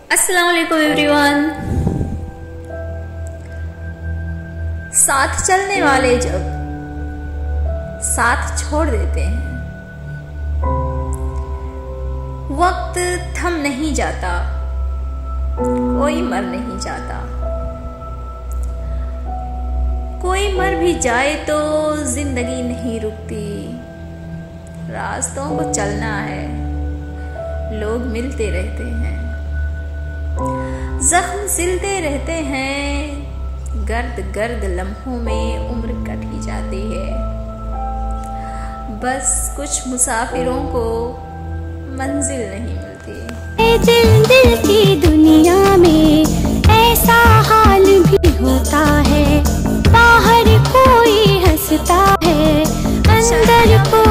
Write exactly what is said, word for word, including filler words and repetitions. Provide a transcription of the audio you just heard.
अस्सलाम वालेकुम एवरीवन। साथ चलने वाले जब साथ छोड़ देते हैं, वक्त थम नहीं जाता, कोई मर नहीं जाता। कोई मर भी जाए तो जिंदगी नहीं रुकती, रास्तों को चलना है, लोग मिलते रहते हैं, जख्म सिलते रहते हैं, गर्द गर्द लम्हों में उम्र कट ही जाती है। बस कुछ मुसाफिरों को मंजिल नहीं मिलती। दिल दिल की दुनिया में ऐसा हाल भी होता है, बाहर कोई हंसता है, अंदर कोई